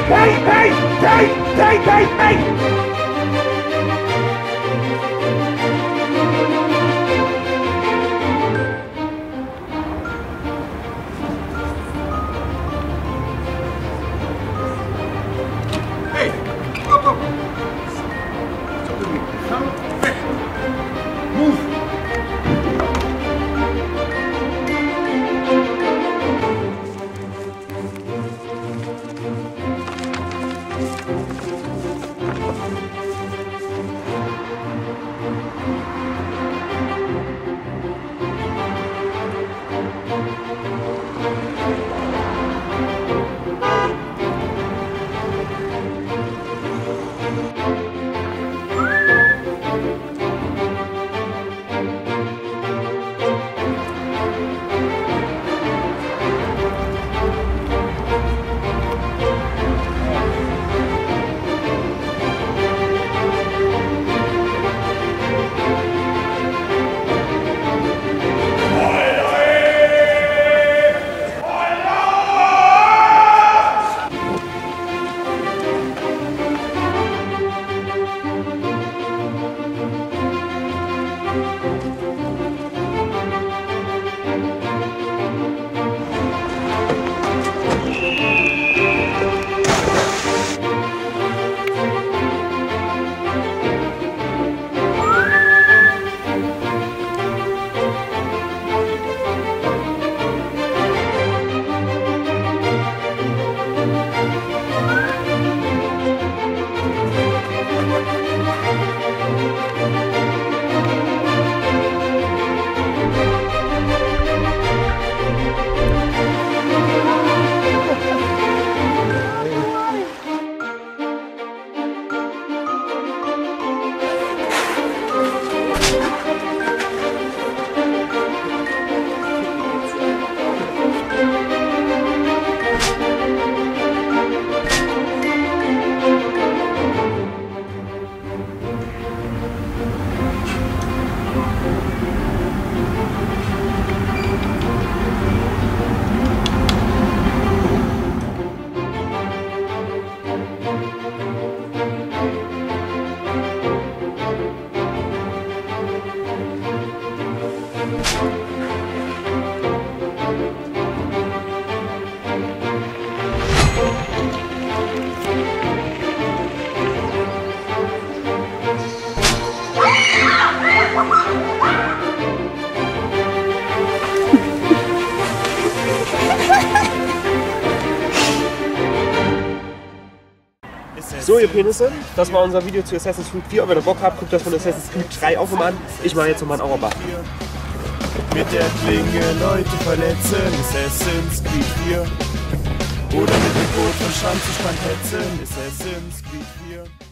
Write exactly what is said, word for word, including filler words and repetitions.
Hey, hey, hey, hey, hey, hey! So, ihr Penisse, das war unser Video zu Assassin's Creed vier. Ob ihr noch Bock habt, guckt das von Assassin's Creed drei auch nochmal an. Ich mache jetzt nochmal einen Auerbach. Mit der Klinge Leute verletzen, Assassin's Creed vier. Oder mit dem Boot von Strand zu Strand hetzen, Assassin's Creed vier.